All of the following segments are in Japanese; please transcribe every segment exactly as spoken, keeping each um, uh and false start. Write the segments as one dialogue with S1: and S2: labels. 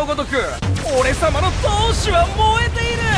S1: のごとく俺様の闘志は燃えている。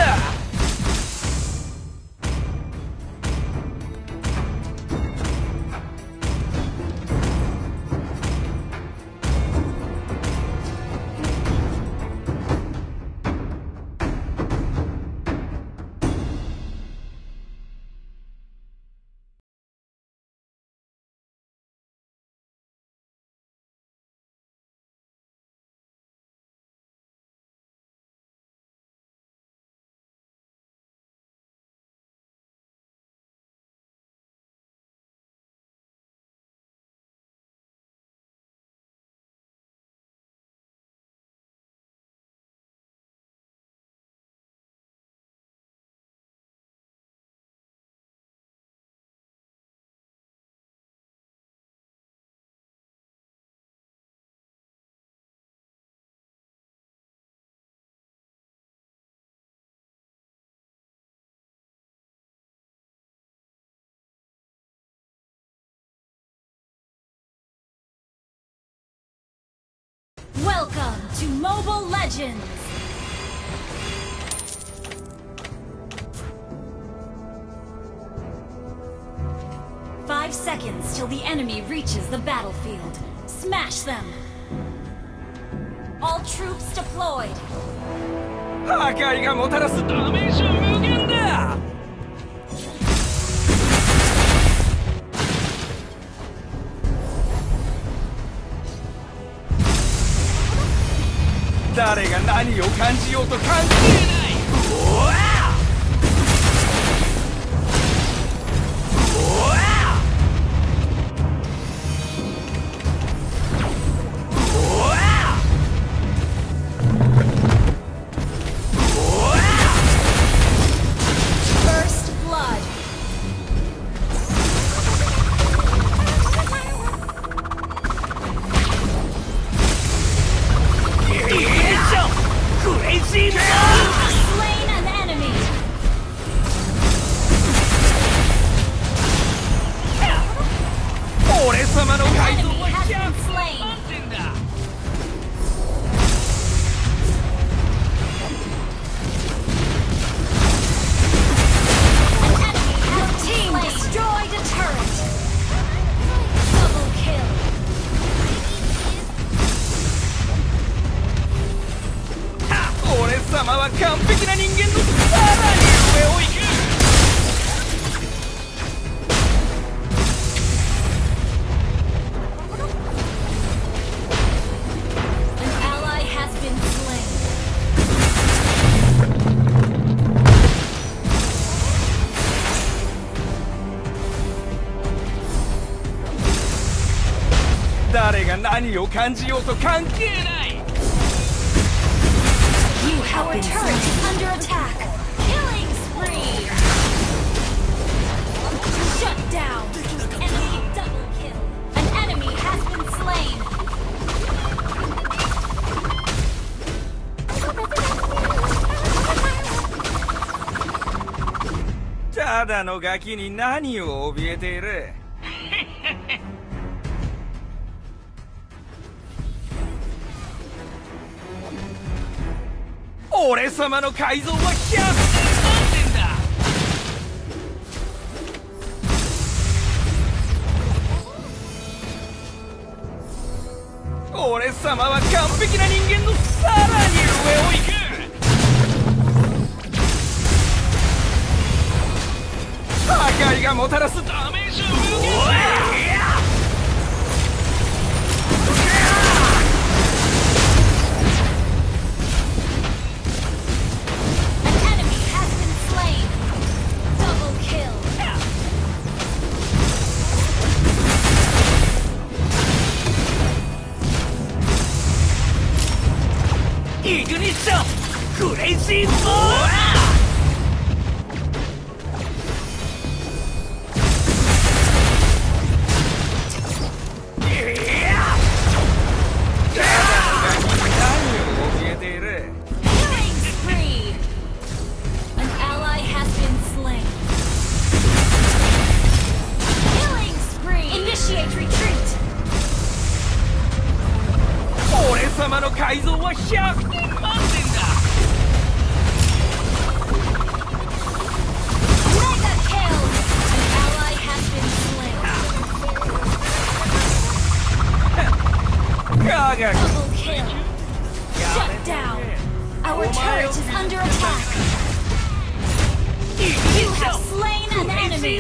S2: Welcome to Mobile Legends! Five seconds till the enemy reaches the battlefield. Smash them! All troops deployed!
S1: 破壊がもたらすダメージは無限だ。誰が何を感じようと関係ない。うわあうわあうわあうわあ
S2: First blood!
S1: クレイジー
S2: Slain an enemy!
S1: 俺様の改造
S2: Enemy
S1: は
S2: has
S1: ひゃ
S2: been
S1: く
S2: slain!
S1: まんてんだ。
S2: An enemy has team destroyed a turret! Double kill!
S1: 俺様は完璧な人間のさらに上を行く。
S2: An ally has been slain.
S1: 誰が何を感じようと関係ない。
S2: You have been turret is under attack. Killing spree. Shut down. Enemy double kill. An enemy has been slain.
S1: ただのガキに何を怯えている。俺様の改造はひゃくまんてんだ。俺様は完璧な人間のさらに上を行く。破壊がもたらすダメージは無限だ。イグニッションクレイジーボーラ俺様の改造ははひゃくてん満点だ。
S2: Mega kill! An ally has been slain.
S1: ガーガー
S2: Double kill. Shut down. Our turret is under attack. You have slain an enemy.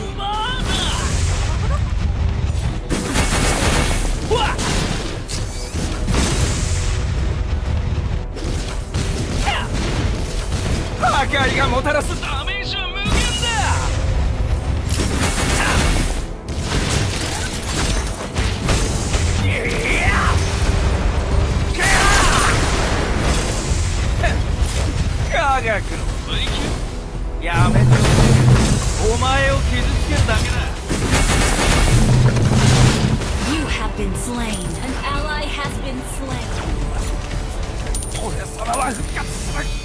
S1: What? 破壊がもたらすダメージは無限だ。科学の追求やめておけ。お前を傷つけるだけだ。
S2: You have been slain. An ally has been slain.
S1: 俺様は復活する。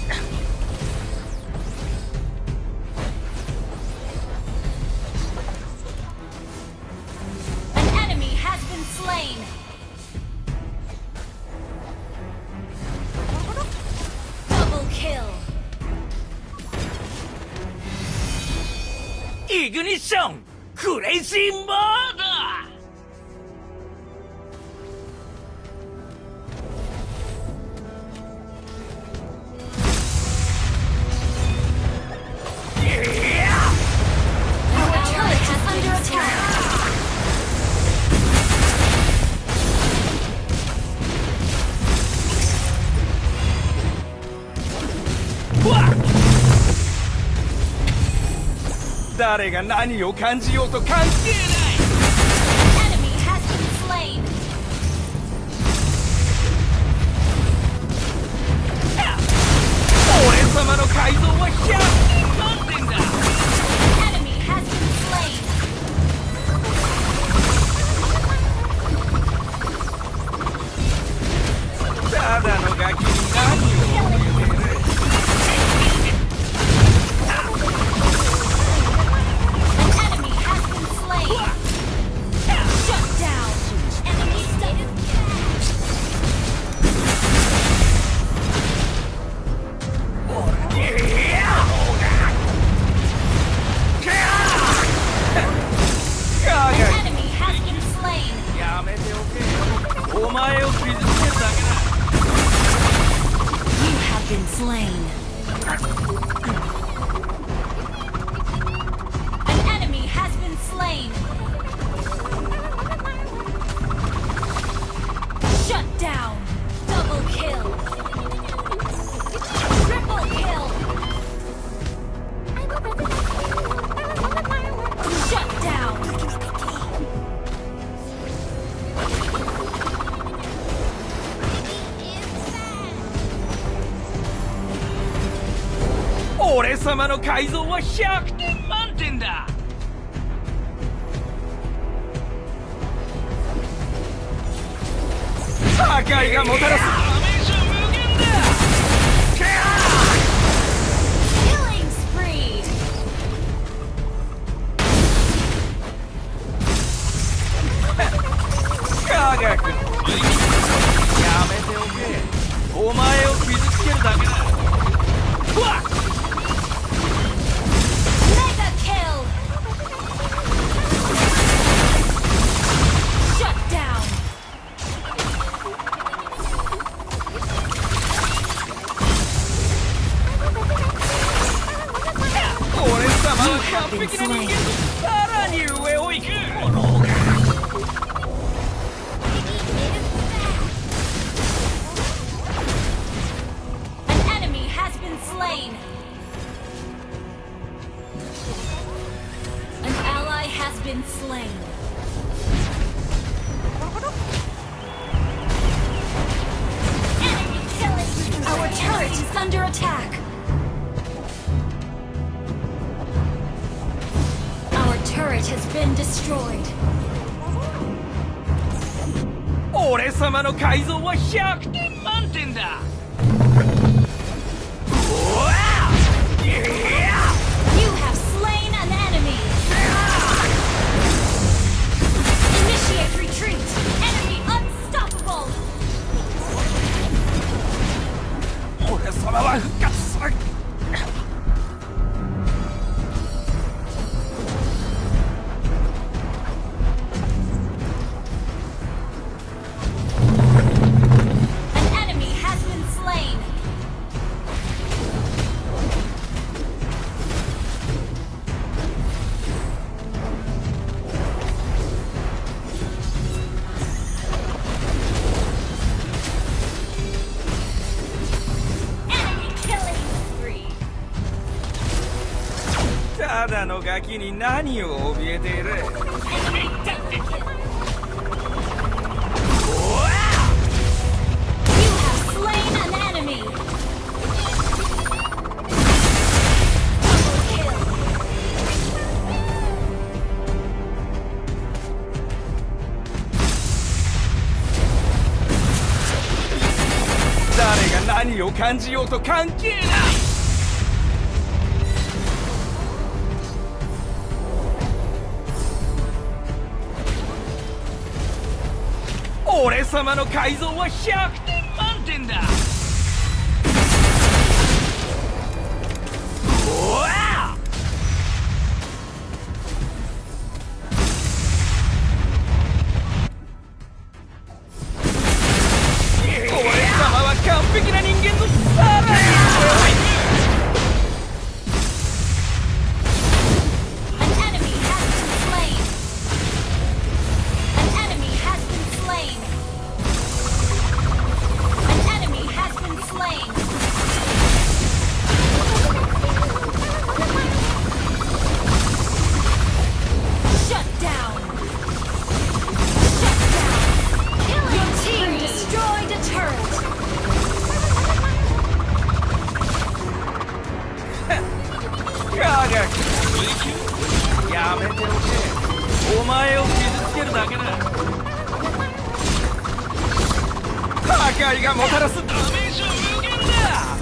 S2: An enemy has been slain. Double kill.
S1: イグニッションクレイジーモード。誰が何を感じようと関係ない。
S2: Enemy has been slain.
S1: 俺様の改造はひゃくてん満点だ。
S2: Enemy has been slain.
S1: ただのガキに何を言うてる。お前を傷つけるだけだ。
S2: You have been slain. An enemy has been slain. Shut down. Double kill. Triple kill. Shut down.
S1: Oh, 俺様の改造はひゃくてん満点だ。破壊がもたらすダメージは無限だ。
S2: Killing spree.
S1: 科学のやめておけ。お前を傷つけるだけだ。わっ
S2: Mega kill. Shut down.
S1: 俺様は完璧な人間とさらに上を行く。
S2: An enemy has been slain. An ally has been slain. Enemy killing. Our turret is under attack. Our turret has been destroyed.
S1: 俺様の改造はひゃくてん満点だ。
S2: You have slain an enemy. Initiate retreat. Enemy unstoppable.
S1: ただのガキに何を怯えている。
S2: Slain an enemy!
S1: Double kill! 誰が何を感じようと関係ない。俺様の改造はひゃくてん満点だ。おわ！俺様は完璧な人間のさらに強い。やめておけ。お前を傷つけるだけだ。破壊がもたらすダメージは無限だ。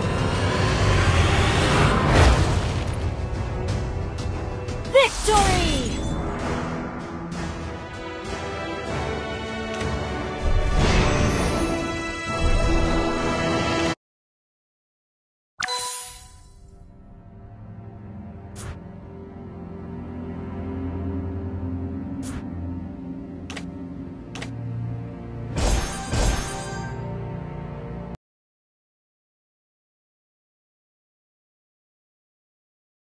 S2: Victory!